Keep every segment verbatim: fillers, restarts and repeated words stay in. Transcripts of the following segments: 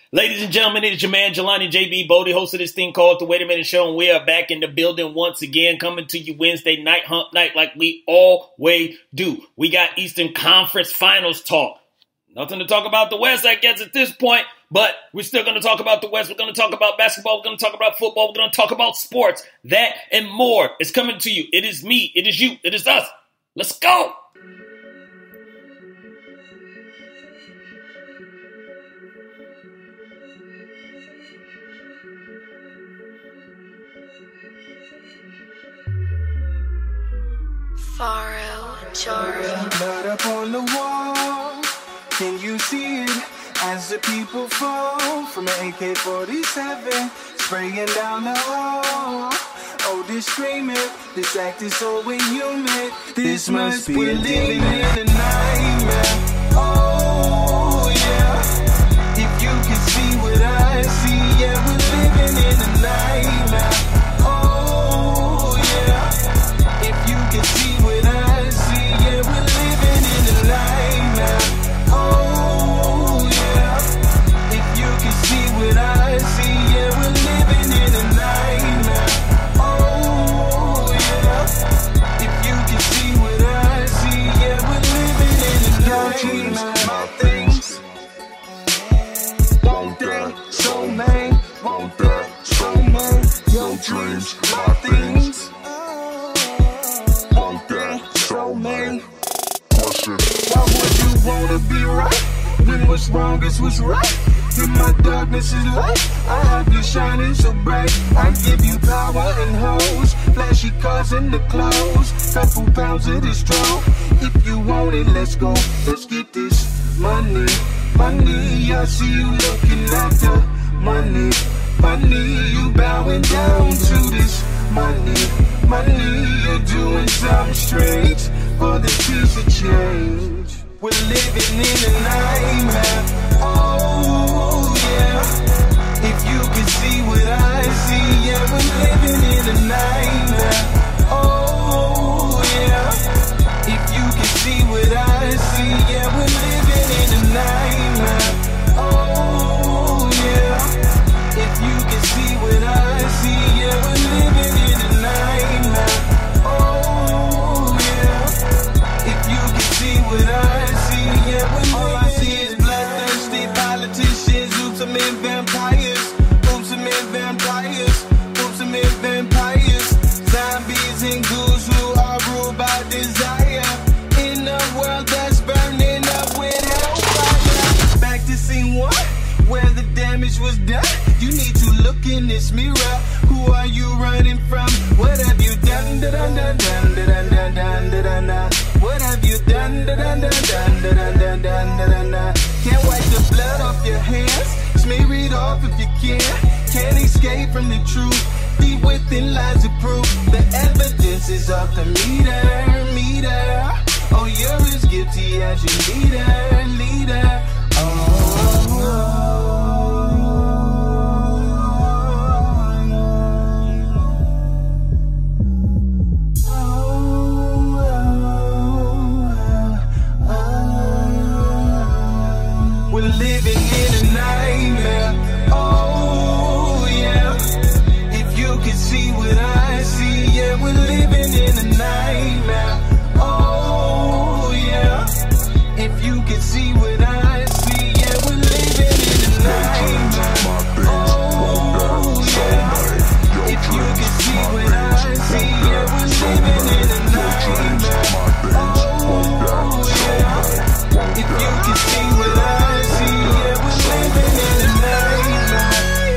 Ladies and gentlemen, it is your man, Jelani J B Bodie, host of this thing called The Wait a Minute Show, and we are back in the building once again, coming to you Wednesday night, hump night, like we always do. We got Eastern Conference Finals talk. Nothing to talk about the West, I guess, at this point, but we're still going to talk about the West. We're going to talk about basketball. We're going to talk about football. We're going to talk about sports. That and more is coming to you. It is me. It is you. It is us. Let's go. Faro, Jaro. Blood up on the wall, can you see it? As the people fall from an A K forty-seven, spraying down the hall. Oh, this screaming, this act is so inhuman. This must be a living in a nightmare. Oh, yeah. If you can see what I see, yeah, we're living in a nightmare. Oh, yeah. If you can see what I see, yeah, we're living in a nightmare. Oh, yeah. If you can see what I see, yeah, we're living in a nightmare. Oh, yeah. If you can see what I see, yeah, we're living in a nightmare. My things won't die, so man, won't die, so man. Your dreams, my things won't die, so man. Why would you wanna be right when what's wrong is what's right? In my darkness is light, I have you shining so bright. I give you power and hoes, flashy cars in the clothes, couple pounds of this strong. If you want it, let's go, let's get this money, money. I see you looking at the money, money. You bowing down to this money, money. You're doing something strange for the piece of change. We're living in a nightmare. Oh, yeah. If you can see what I see, yeah, we're living in a nightmare. Oh, yeah. If you can see what I see, yeah, we're living in a nightmare. Oh, yeah. If you can see what I see, yeah, we're living in a nightmare. Oh, yeah. If you can see what I see, yeah, we're all I see is bloodthirsty politicians, oops, I'm in vampires, oops, I'm in vampires, oops, I'm in vampires, zombies and ghouls who are ruled by desire, in a world that's burning up with hellfire. Back to scene one, where the damage was done. You need to look in this mirror. Who are you running from? What have you done? Da da da da da da da da da da. What have you done? Da da da da da da da da da da. Can't wipe the blood off your hands. Smear it off if you can. Can't escape from the truth. Deep within lies of proof. The evidence is off the meter, meter. Oh, you're as guilty as your leader, leader. Oh, oh. Living in a nightmare. Oh, yeah. If you can see what I see, yeah, we're living in a nightmare. Oh, yeah. If you can see what I see, yeah, we're living in a nightmare. Oh, yeah. If you can see what I see, yeah, we're living in a nightmare. Oh, yeah. If you can see what I see, yeah, we're living in a nightmare.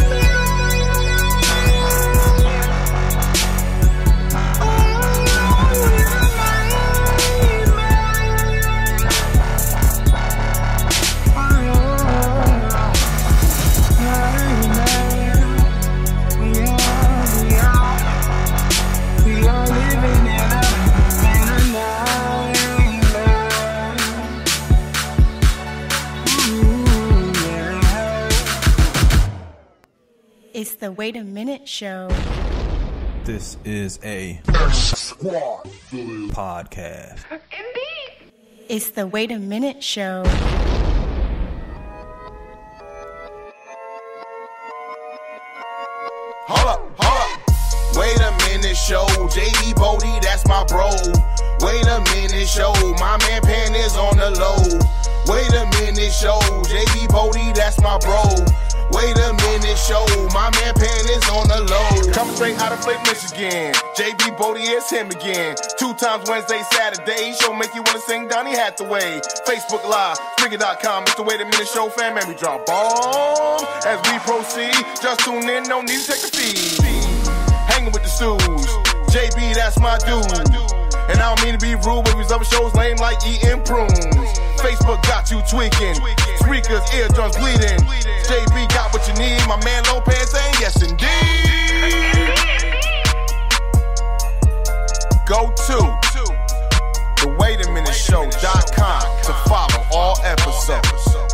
We are living in a It's the Wait a Minute Show. This is a Squad podcast. Indeed. It's the Wait a Minute Show. hold up, hold up. Wait a minute, show. J B Bodie, that's my bro. Wait a minute, show. My man Pan is on the low. Wait a minute, show. J B Bodie, that's my bro. Wait a minute, show. My man Pan is on the low. Coming straight out of Flake, Michigan. J B Bodie is him again. Two times Wednesday, Saturday. Show make you wanna sing Donny Hathaway. Facebook Live, Spreaker dot com. It's the Wait a Minute Show, fan, man. We drop bomb as we proceed. Just tune in, no need to take a feed. Hanging with the stews. J B, that's my dude. And I don't mean to be rude, but these other shows lame like eating prunes. Facebook got you tweaking. Spreakers, eardrums bleeding. J B got what you need. My man Lopez saying yes indeed. Go to the wait a minute show dot com to follow all episodes.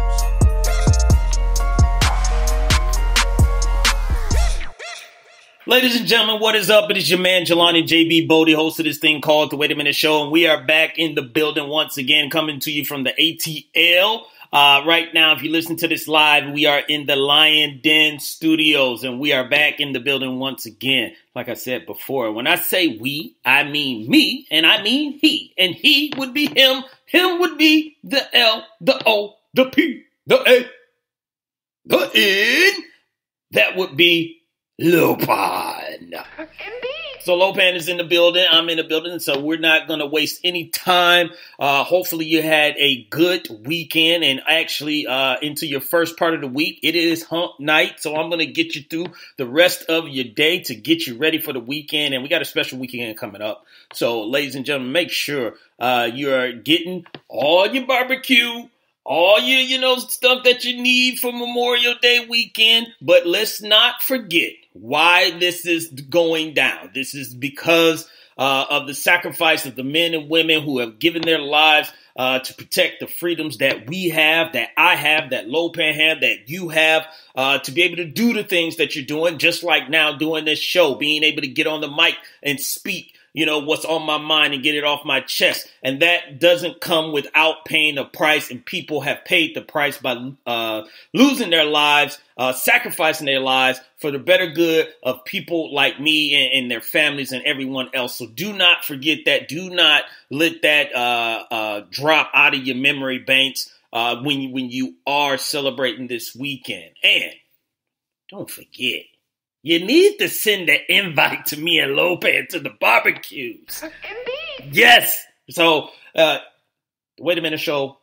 Ladies and gentlemen, what is up? It is your man, Jelani J B Bodie, host of this thing called The Wait a Minute Show, and we are back in the building once again, coming to you from the A T L. Uh, right now, if you listen to this live, we are in the Lion Den Studios, and we are back in the building once again. Like I said before, when I say we, I mean me, and I mean he, and he would be him, him would be the L, the O, the P, the A, the N. That would be Lopan. So Lopan is in the building. I'm in the building. So we're not going to waste any time. Uh, hopefully you had a good weekend and actually uh, into your first part of the week. It is hump night. So I'm going to get you through the rest of your day to get you ready for the weekend. And we got a special weekend coming up. So ladies and gentlemen, make sure uh, you're getting all your barbecue, all your, you know, stuff that you need for Memorial Day weekend. But let's not forget why this is going down. This is because uh, of the sacrifice of the men and women who have given their lives uh, to protect the freedoms that we have, that I have, that Lopan have, that you have, uh, to be able to do the things that you're doing, just like now doing this show, being able to get on the mic and speak, you know, what's on my mind and get it off my chest. And that doesn't come without paying a price. And people have paid the price by uh, losing their lives, uh, sacrificing their lives for the better good of people like me and, and their families and everyone else. So do not forget that. Do not let that uh, uh, drop out of your memory banks uh, when you, when you are celebrating this weekend. And don't forget, you need to send the invite to me and Lopan to the barbecues. Indeed. Yes. So, uh, Wait a Minute Show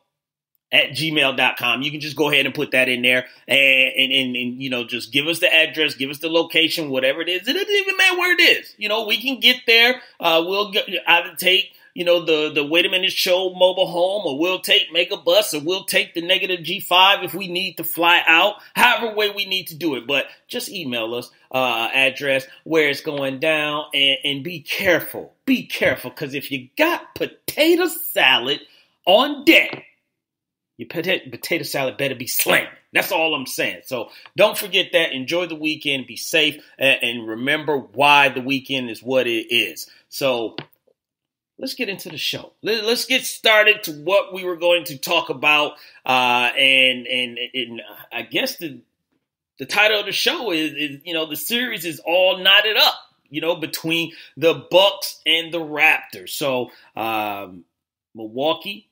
at gmail dot com. You can just go ahead and put that in there and, and, and, and, you know, just give us the address, give us the location, whatever it is. It doesn't even matter where it is. You know, we can get there. Uh, we'll get, either take, you know, the, the Wait a Minute Show mobile home, or we'll take, make a bus, or we'll take the negative G five if we need to fly out, however way we need to do it. But just email us, uh, address, where it's going down, and, and be careful. Be careful, because if you got potato salad on deck, your potato, potato salad better be slamming. That's all I'm saying. So don't forget that. Enjoy the weekend. Be safe. And, and remember why the weekend is what it is. So let's get into the show. Let's get started to what we were going to talk about. Uh, and, and, and I guess the, the title of the show is, is, you know, the series is all knotted up, you know, between the Bucks and the Raptors. So, um, Milwaukee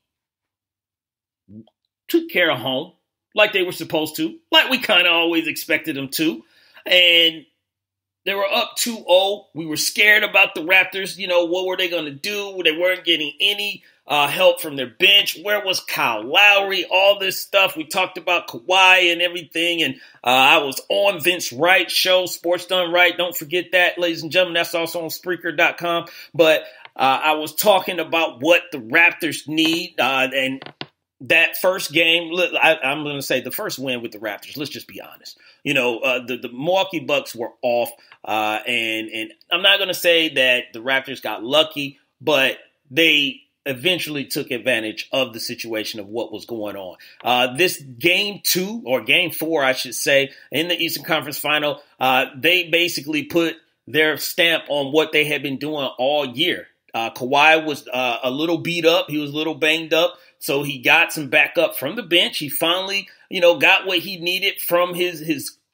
took care of home like they were supposed to, like we kind of always expected them to. And they were up two oh. We were scared about the Raptors. You know, what were they going to do? They weren't getting any uh, help from their bench. Where was Kyle Lowry? All this stuff. We talked about Kawhi and everything. And uh, I was on Vince Wright show, Sports Done Right. Don't forget that, ladies and gentlemen. That's also on Spreaker dot com. But uh, I was talking about what the Raptors need. Uh, and that first game, I, I'm going to say the first win with the Raptors, let's just be honest. You know, uh, the, the Milwaukee Bucks were off, uh, and, and I'm not going to say that the Raptors got lucky, but they eventually took advantage of the situation of what was going on. Uh, this game two, or game four, I should say, in the Eastern Conference Final, uh, they basically put their stamp on what they had been doing all year. Uh, Kawhi was uh, a little beat up. He was a little banged up. So he got some backup from the bench. He finally, you know, got what he needed from his, his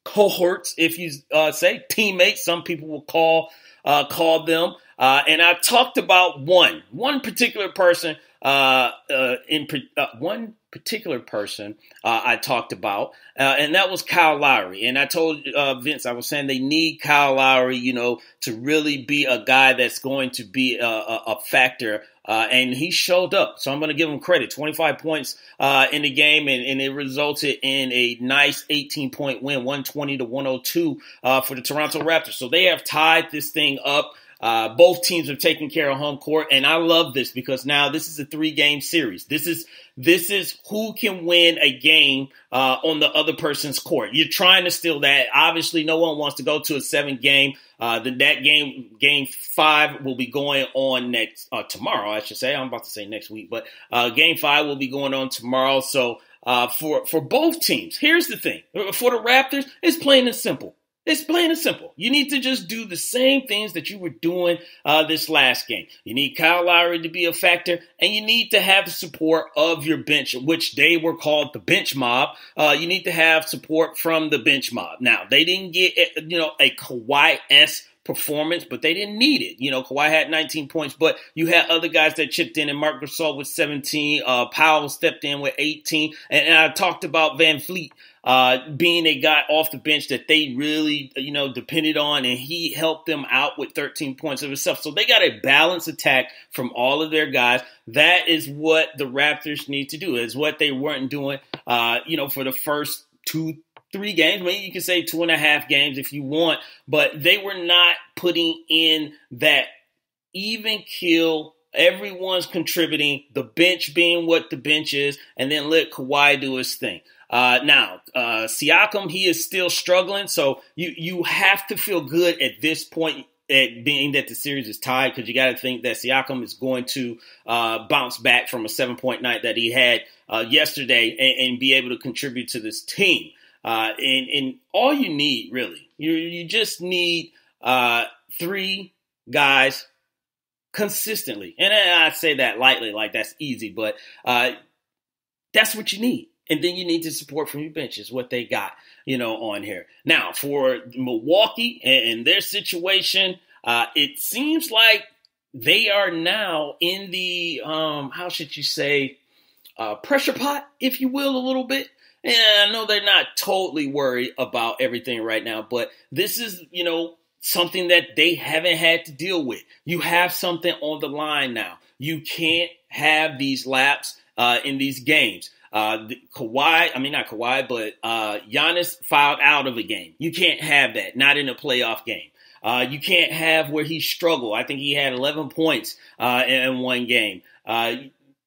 cohorts, if you uh, say teammates, some people will call uh, call them. Uh, and I talked about one, one particular person, uh, uh, in uh, one particular person uh, I talked about, uh, and that was Kyle Lowry. And I told uh, Vince, I was saying they need Kyle Lowry, you know, to really be a guy that's going to be a, a, a factor. Uh, and he showed up. So I'm going to give him credit. twenty-five points uh, in the game, and, and it resulted in a nice eighteen-point win, one twenty to one oh two uh, for the Toronto Raptors. So they have tied this thing up. Uh, both teams have taken care of home court, and I love this because now this is a three-game series. This is this is who can win a game uh, on the other person's court. You're trying to steal that. Obviously, no one wants to go to a seven-game. Uh, the, that game, game five, will be going on next uh, tomorrow. I should say. I'm about to say next week, but uh, game five will be going on tomorrow. So uh, for for both teams, here's the thing: for the Raptors, it's plain and simple. It's plain and simple. You need to just do the same things that you were doing uh, this last game. You need Kyle Lowry to be a factor, and you need to have the support of your bench, which they were called the bench mob. Uh, you need to have support from the bench mob. Now, they didn't get, you know, a Kawhi-esque performance, but they didn't need it. You know, Kawhi had nineteen points, but you had other guys that chipped in, and Marc Gasol with seventeen. Uh, Powell stepped in with eighteen. And, and I talked about Van Fleet uh, being a guy off the bench that they really, you know, depended on, and he helped them out with thirteen points of himself. So they got a balanced attack from all of their guys. That is what the Raptors need to do. It's what they weren't doing, uh, you know, for the first two Three games, maybe you can say two and a half games if you want, but they were not putting in that even kill. Everyone's contributing, the bench being what the bench is, and then let Kawhi do his thing. Uh, now, uh, Siakam, he is still struggling, so you, you have to feel good at this point, at being that the series is tied, because you got to think that Siakam is going to uh, bounce back from a seven-point night that he had uh, yesterday and, and be able to contribute to this team. Uh, and, and all you need, really, you you just need uh, three guys consistently. And I say that lightly, like that's easy, but uh, that's what you need. And then you need to support from your bench is what they got, you know, on here. Now, for Milwaukee and, and their situation, uh, it seems like they are now in the, um, how should you say, uh, pressure pot, if you will, a little bit. And I know they're not totally worried about everything right now, but this is, you know, something that they haven't had to deal with. You have something on the line now. You can't have these laps uh, in these games. Uh, the, Kawhi, I mean, not Kawhi, but uh, Giannis fouled out of a game. You can't have that, not in a playoff game. Uh, you can't have where he struggled. I think he had eleven points uh, in one game. Uh,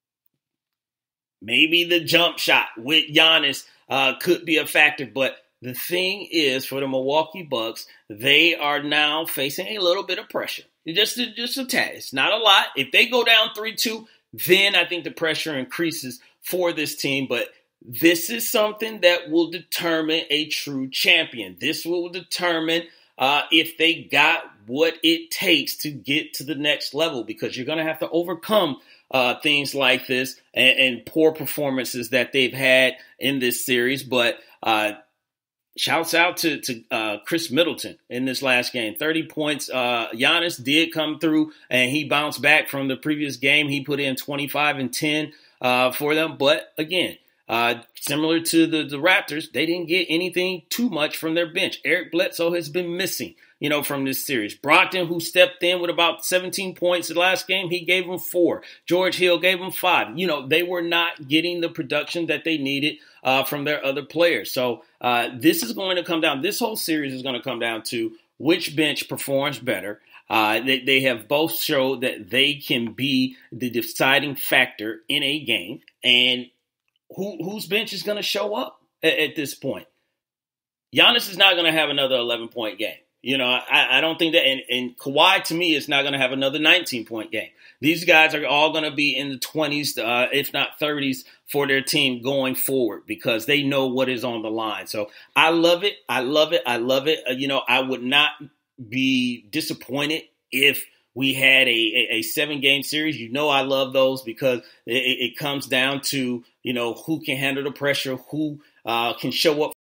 maybe the jump shot with Giannis uh, could be a factor, but the thing is, for the Milwaukee Bucks, they are now facing a little bit of pressure. Just, just a tad. It's not a lot. If they go down three two, then I think the pressure increases for this team. But this is something that will determine a true champion. This will determine uh, if they got what it takes to get to the next level, because you're going to have to overcome uh, things like this and, and poor performances that they've had in this series. But uh, shouts out to, to uh, Chris Middleton in this last game. thirty points. Uh, Giannis did come through, and he bounced back from the previous game. He put in twenty-five and ten uh, for them. But again, uh, similar to the, the Raptors, they didn't get anything too much from their bench. Eric Bledsoe has been missing, you know, from this series. Brogdon, who stepped in with about seventeen points the last game, he gave them four. George Hill gave them five. You know, they were not getting the production that they needed uh, from their other players. So uh, this is going to come down. This whole series is going to come down to which bench performs better. Uh, they, they have both showed that they can be the deciding factor in a game, and who whose bench is going to show up at, at this point. Giannis is not going to have another eleven-point game. You know, I, I don't think that, and, and Kawhi, to me, is not going to have another nineteen-point game. These guys are all going to be in the twenties, uh, if not thirties, for their team going forward, because they know what is on the line. So I love it. I love it. I love it. Uh, you know, I would not be disappointed if we had a, a, a seven-game series. You know, I love those because it, it comes down to, you know, who can handle the pressure, who uh, can show up